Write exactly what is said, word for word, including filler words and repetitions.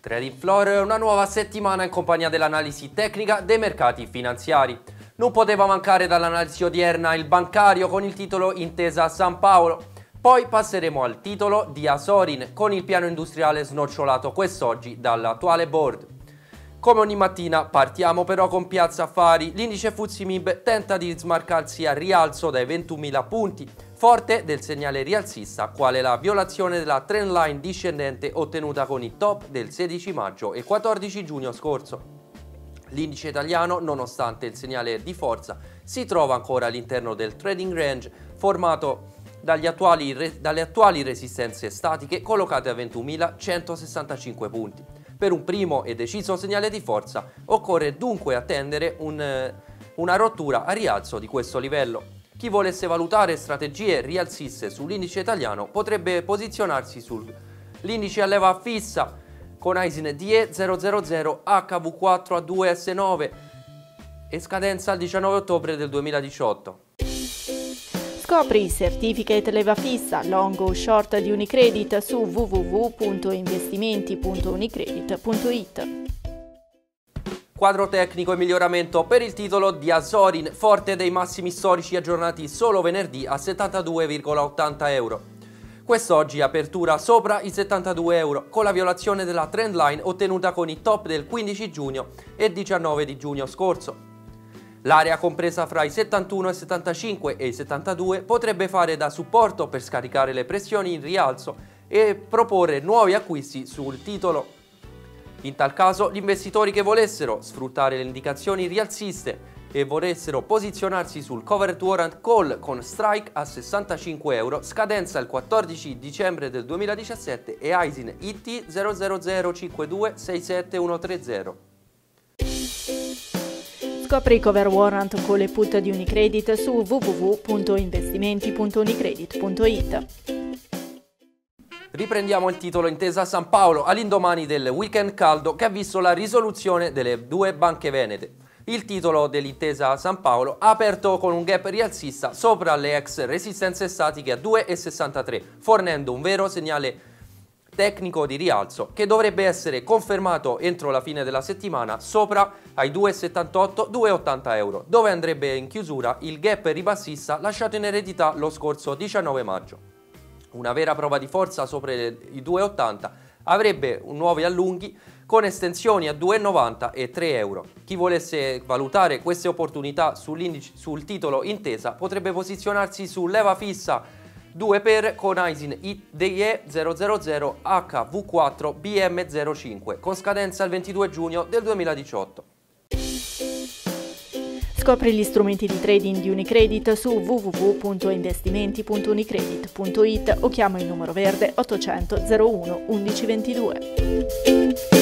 Trading Floor è una nuova settimana in compagnia dell'analisi tecnica dei mercati finanziari. Non poteva mancare dall'analisi odierna il bancario con il titolo Intesa San Paolo. Poi passeremo al titolo di Asorin con il piano industriale snocciolato quest'oggi dall'attuale board. Come ogni mattina partiamo però con Piazza Affari. L'indice F T S E M I B tenta di smarcarsi al rialzo dai ventunomila punti, forte del segnale rialzista quale la violazione della trendline discendente ottenuta con i top del sedici maggio e quattordici giugno scorso. L'indice italiano, nonostante il segnale di forza, si trova ancora all'interno del trading range formato dagli attuali, dalle attuali resistenze statiche collocate a ventunomilacentosessantacinque punti. Per un primo e deciso segnale di forza occorre dunque attendere un, una rottura a rialzo di questo livello. Chi volesse valutare strategie rialziste sull'indice italiano potrebbe posizionarsi sull'indice a leva fissa con Aisin D E zero zero zero H V quattro A due S nove e scadenza il diciannove ottobre del duemiladiciotto. Scopri i certificate leva fissa, long o short di Unicredit su w w w punto investimenti punto unicredit punto i t. Quadro tecnico e miglioramento per il titolo di Asorin, forte dei massimi storici aggiornati solo venerdì a settantadue virgola ottanta euro. Quest'oggi apertura sopra i settantadue euro con la violazione della trendline ottenuta con i top del quindici giugno e diciannove di giugno scorso. L'area compresa fra i settantuno e settantacinque e i settantadue potrebbe fare da supporto per scaricare le pressioni in rialzo e proporre nuovi acquisti sul titolo. In tal caso, gli investitori che volessero sfruttare le indicazioni rialziste e volessero posizionarsi sul covered warrant call con strike a sessantacinque euro, scadenza il quattordici dicembre del duemiladiciassette e Aisin I T zero zero zero cinque due sei sette uno tre zero. Scopri i cover warrant con le put di Unicredit su w w w punto investimenti punto unicredit punto i t. Riprendiamo il titolo Intesa San Paolo all'indomani del weekend caldo che ha visto la risoluzione delle due banche venete. Il titolo dell'Intesa San Paolo ha aperto con un gap rialzista sopra le ex resistenze statiche a due virgola sessantatré, fornendo un vero segnale tecnico di rialzo che dovrebbe essere confermato entro la fine della settimana sopra ai due virgola settantotto due virgola ottanta euro, dove andrebbe in chiusura il gap ribassista lasciato in eredità lo scorso diciannove maggio. Una vera prova di forza sopra i due virgola ottanta avrebbe nuovi allunghi con estensioni a due virgola novanta e tre euro. Chi volesse valutare queste opportunità sul titolo Intesa potrebbe posizionarsi su leva fissa due per con Aisin D E zero zero zero H V quattro B M zero cinque con scadenza il ventidue giugno del duemiladiciotto. Scopri gli strumenti di trading di Unicredit su w w w punto investimenti punto unicredit punto i t o chiama il numero verde ottocento zero uno undici ventidue.